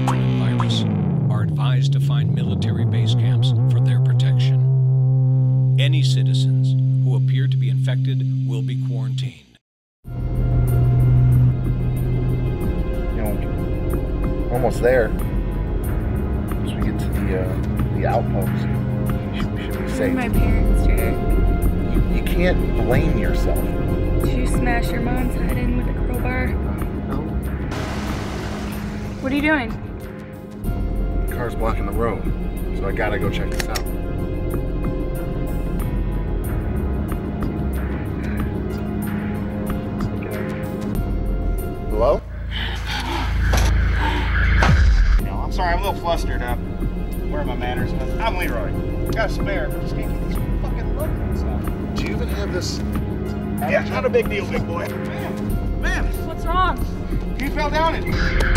coronavirus are advised to find military base camps for their protection. Any citizens who appear to be infected will be quarantined. You know, almost there. Once we get to the outpost, we should be safe. My parents, Derek. You can't blame yourself. Did you smash your mom's head in with a crowbar? No. What are you doing? The car's blocking the road, so I gotta go check this out. Hello? No, I'm sorry, I'm a little flustered. Where are my manners? I'm Leroy. Got a spare, but just can't get these fucking looking and stuff. Do you even have this? Yeah, not a big deal, big boy. Man, What's wrong? he fell down it.